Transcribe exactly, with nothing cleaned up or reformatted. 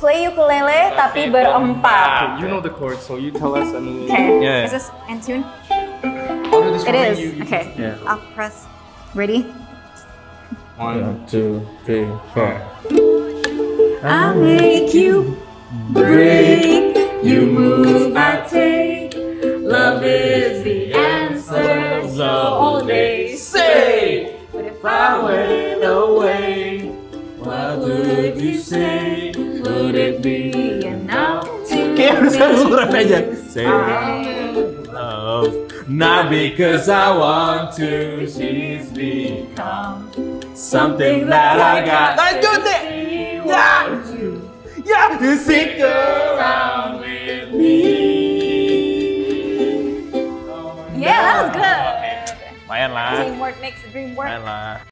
play ukulele tapi berempat. You know the chords, so you tell us and we... Okay. Yeah. Is this in tune? I'll do this It for is. you. you Okay. Yeah. I'll press. Ready? One, two, three, four. I make you break, you move, I take. Love is the answer, so all they say. But if I went away, what would you say? Would it be enough to Kayak harus surat aja. Say I love, not because I want to. She's become something that I got. Lanjut deh. Ya, ya. You stick around with me. Yeah, that was good. Lumayan lah. Teamwork makes the dream work. Lumayan lah.